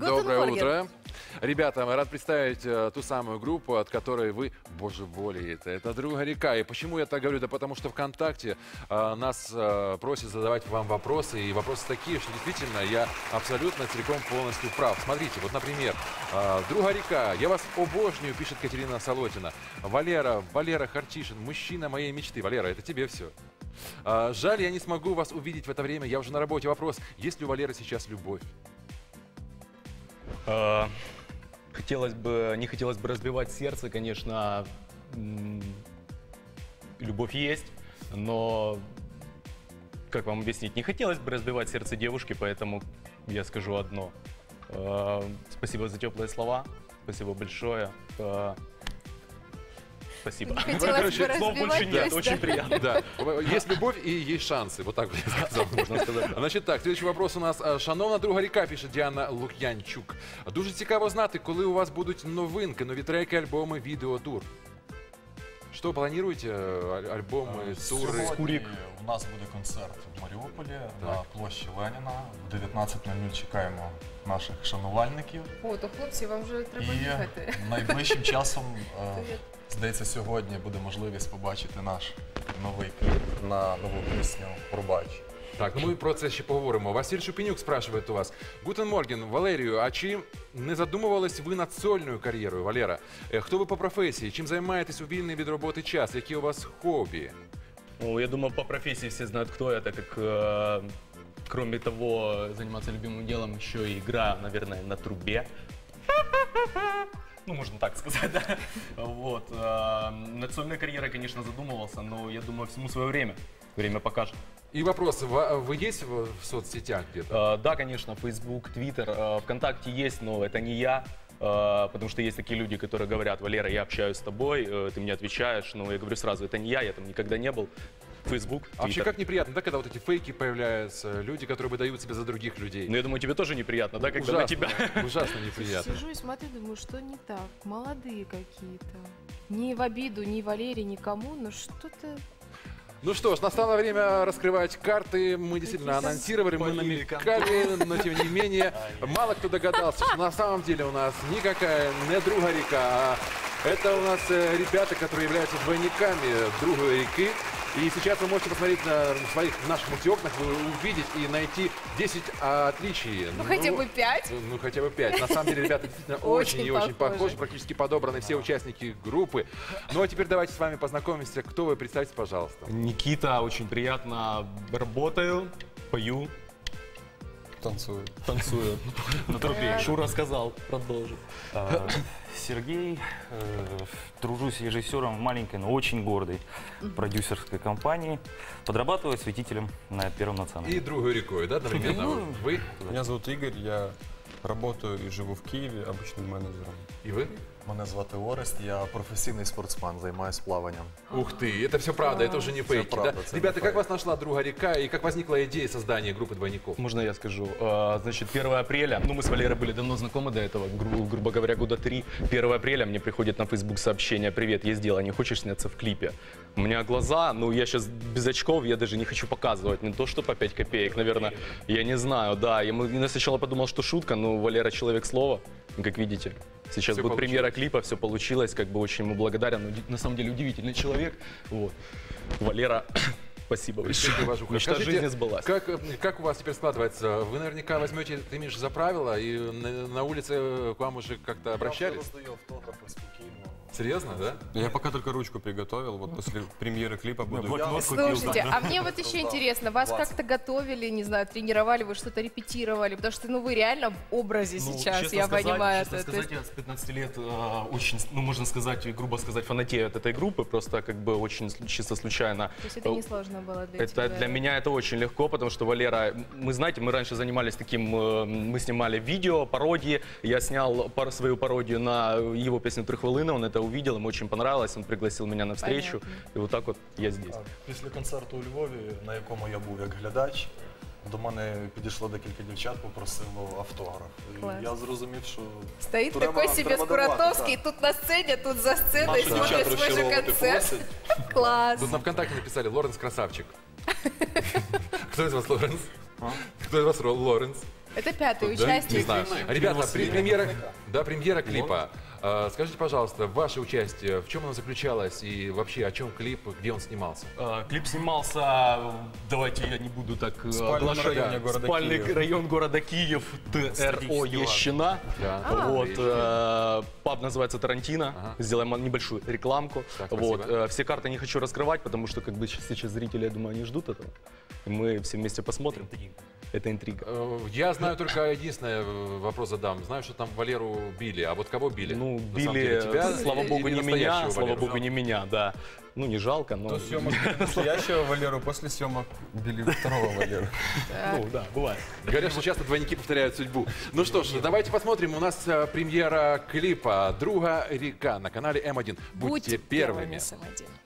Доброе утро. Ребята, рад представить ту самую группу, от которой вы божеволеете. Это «Друга река». И почему я так говорю? Да потому что ВКонтакте нас просят задавать вам вопросы. И вопросы такие, что действительно я абсолютно целиком полностью прав. Смотрите, вот, например, «Друга река». Я вас обожнюю, пишет Катерина Солотина. Валера Харчишин, мужчина моей мечты. Валера, это тебе все. Жаль, я не смогу вас увидеть в это время. Я уже на работе. Вопрос, есть ли у Валеры сейчас любовь? Не хотелось бы разбивать сердце, конечно, любовь есть, но, как вам объяснить, не хотелось бы разбивать сердце девушки, поэтому я скажу одно. Спасибо за теплые слова, спасибо большое. Спасибо. Короче, слов больше нет, очень приятно. Да. Есть любовь и есть шансы. Вот так бы я сказал, можно сказать. Значить так, следующий вопрос у нас. Шановна «Друга река», пише Діана Лук'янчук. Дуже цікаво знати, коли у вас будуть новинки, нові треки, альбоми, відео, тур. Що плануєте? Альбоми, тури? Сьогодні у нас буде концерт в Маріуполі на площі Леніна. В 19:00 чекаємо наших шанувальників. О, то хлопці, вам вже треба їхати. І найближчим часом, здається, сьогодні буде можливість побачити наш новий кліп на нову пісню «Пробач». Так, ну ми про це ще поговоримо. Василь Шупенюк спрашивает у вас. Гутен Морген, Валерію, а чи не задумувались ви над сольною кар'єрою, Валера? Хто ви по професії? Чим займаєтесь у вільний від роботи час? Які у вас хобі? Ну, я думаю, по профессии все знают, кто я, так как, кроме того, заниматься любимым делом, еще и игра, наверное, на трубе. Ну, можно так сказать, да. Вот. Над сольной карьерой, конечно, задумывался, но я думаю, всему свое время. Время покажет. И вопрос, вы есть в соцсетях где-то? Да, конечно, Facebook, Twitter, ВКонтакте есть, но это не я. Потому что есть такие люди, которые говорят: Валера, я общаюсь с тобой, ты мне отвечаешь. Но я говорю сразу, это не я там никогда не был. Facebook, Twitter. А вообще как неприятно, да, когда вот эти фейки появляются, люди, которые выдают себя за других людей? Ну, я думаю, тебе тоже неприятно, да, когда на тебя... Ужасно неприятно. Сижу и смотрю, думаю, что не так. Молодые какие-то. Ни в обиду, ни Валере, никому, но что-то... Ну что ж, настало время раскрывать карты. Мы действительно анонсировали, мы намекали, но тем не менее, мало кто догадался, что на самом деле у нас никакая не «Друга река», а это у нас ребята, которые являются двойниками «Другой реки». И сейчас вы можете посмотреть на наших мультиокнах, увидеть и найти 10 отличий. Ну, хотя бы 5. Ну, хотя бы 5. На самом деле, ребята действительно очень и очень похожи. Практически подобраны все участники группы. Ну, а теперь давайте с вами познакомимся. Кто вы? Представьте, пожалуйста. Никита, очень приятно. Работаю, пою. Танцую. На трубе. Шура сказал, продолжим. Сергей, тружусь режиссером в маленькой, но очень гордой продюсерской компании. Подрабатываю осветителем на Первом национальном. И «Другой рекой», да, одновременно? Вы? Меня зовут Игорь, я работаю и живу в Киеве обычным менеджером. И вы? Мене звати Орест, я професійний спортсмен, займаюся плаванням. Ух ты, это все правда, это уже не фейки, правда, да? это Ребята, не как фейк. вас нашла «Друга река» и как возникла идея создания группы двойников? Можно я скажу? Значит, 1 апреля, ну мы с Валерой были давно знакомы до этого, грубо говоря, года 3. 1 апреля мне приходит на Facebook сообщение: «Привет, есть дело, не хочешь сняться в клипе?» У меня глаза, ну я сейчас без очков, я даже не хочу показывать, не то что по 5 копеек, наверное, я не знаю, да. Я сначала подумал, что шутка, но Валера человек слова, как видите. Сейчас Все будет получилось. премьера клипа, все получилось, как бы очень ему благодарен. Ну, на самом деле удивительный человек. Вот. Валера, спасибо большое. Мечта жизни сбылась. Как у вас теперь складывается? Вы наверняка возьмете это имидж за правило, и на улице к вам уже как-то обращались? Я роздаю автографи спокійно. Серьезно, да? Я пока только ручку приготовил, вот после премьеры клипа буду... Слушайте, а мне вот еще интересно, вас как-то готовили, не знаю, тренировали, вы что-то репетировали, потому что, ну, вы реально в образе сейчас, я понимаю. Честно сказать, я с 15 лет очень, ну, можно сказать, грубо сказать, фанатею от этой группы, просто как бы очень чисто случайно. То есть это не сложно было для тебя? Для меня это очень легко, потому что Валера, мы, знаете, мы раньше занимались таким, мы снимали видео, пародии, я снял свою пародию на его песню «3 хвилини», он это увидел, ему очень понравилось, он пригласил меня на встречу, и вот так вот я здесь. Після концерту у Львові, на якому я був як глядач, до мене підійшло декілька дівчат, попросило автограф. Клас. І я зрозумів, що Стоит треба- такой себе треба давати, Скуратовский, так. тут на сцене, тут за сценой, Наші смотрит дівчат свой же розчаровувати концерт. просять. Класс. Тут на ВКонтакте написали «Лоренс красавчик». Кто из вас Лоренс? Кто из вас Лоренс? Это пятый Да? участник. Не знаю. Ребята, премьера клипа. Скажите, пожалуйста, ваше участие, в чем оно заключалось и вообще о чем клип, где он снимался? Клип снимался, давайте я не буду так оглашать, районе города спальный Киев. район города Киев, ТРО Ещина. Да. Вот, паб называется Тарантино. Сделаем небольшую рекламку. Так, Вот, спасибо. все карты не хочу раскрывать, потому что как бы сейчас зрители, я думаю, они ждут этого. И мы все вместе посмотрим. Это интрига. Я знаю только единственный вопрос задам. Знаю, что там Валеру били, а вот кого били? Ну, На самом деле, били, тебя слава богу, или не меня, настоящего слава Валеру? богу, не меня, да. Ну, не жалко, но... До съемок настоящего Валеру, после съемок били второго Валеру. Ну, да, бывает. Говорят, что часто двойники повторяют судьбу. Ну что ж, давайте посмотрим. У нас премьера клипа «Друга река» на канале М1. Будьте первыми. с М1.